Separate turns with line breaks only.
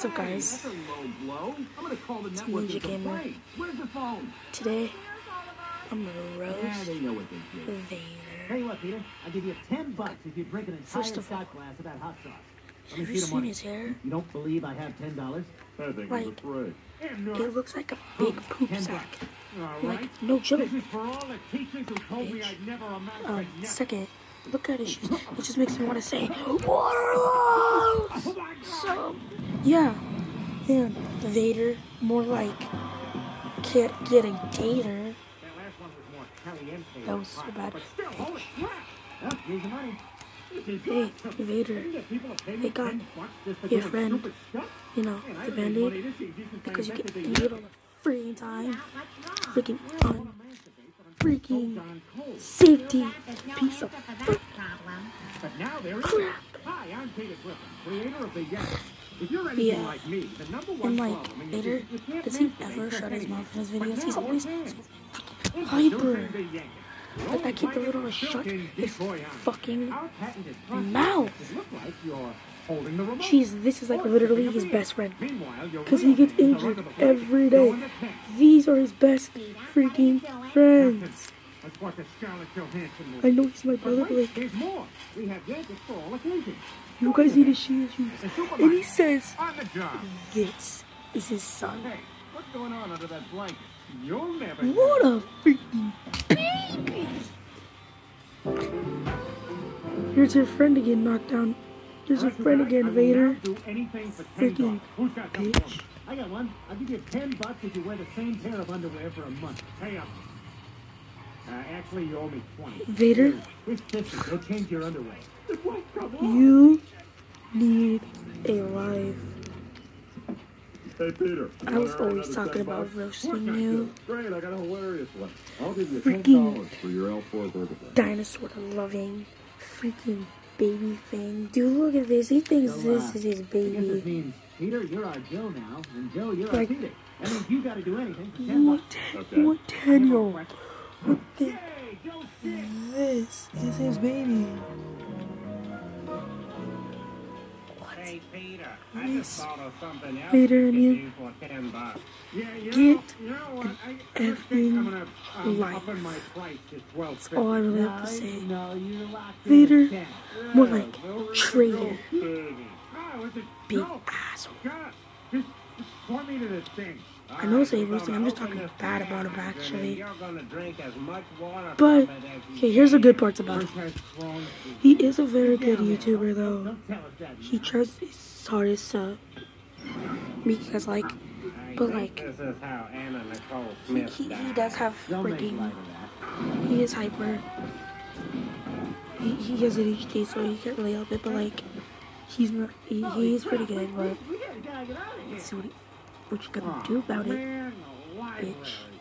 What's up, guys? It's Ninja Gamer. Today, I'm gonna roast Vader.
Hey, look, Peter. I'll give you $10 if you drink an entire shot glass of that hot sauce.
Have you seen his hair?
You don't believe I have $10?
Like, it looks like a big poop sack. Like, no joke. Second, look at his shoes. It just makes me want to say, what are those? So, yeah. And Vader, more like, can't get a gator. That was so bad. Hey, Vader, hey God, your friend, you know, the Band-Aid, because you get injured all the freaking time, freaking safety piece of crap. Yeah, and like, Vader, does he ever shut his mouth in his videos? He's always so hyper. Like, I keep the little shut his fucking mouth. Jeez, this is like literally his best friend. Because he gets injured every day. These are his best freaking friends. I know he's my brother, but like, you guys need to see his shoes. And he says, this is his son.
What's going on under that blanket?
What a freaking baby! Here's your friend again, knocked down. Here's your friend again, Vader. Freaking bitch.
I got one. I'll give you $10 if you wear the same pair of underwear for a month. Pay up. Actually, you owe me 20.
Vader,
Here's 50. Go change your underwear.
you need a life.
Hey, Peter.
I was always talking about roasting you.
Great, I got a hilarious one. I'll give you
Freaking
$10 for your L4 burger.
Dinosaur-loving freaking baby thing. Dude, look at this. He thinks this is his
I guess this
baby.
means, Peter, you're our Joe now, and Joe, you're our
Like,
Peter. That means you got to do anything for $10.
What 10-year-old would think this is his baby?
Hey, Peter, I just thought of something else.
Vader and you
for $10.
get effing life. That's all I really have to say. Vader, more like traitor. Big asshole. I know it's roasting. I'm just talking bad about him, actually. But, okay, here's the good parts about him. He is a very good YouTuber, though. He tries his hardest to make us like, but like, he does have freaking, he is hyper. He has ADHD, so he can't really help it, but like, he's not, he's pretty good, but let's see what you gonna do about it, bitch.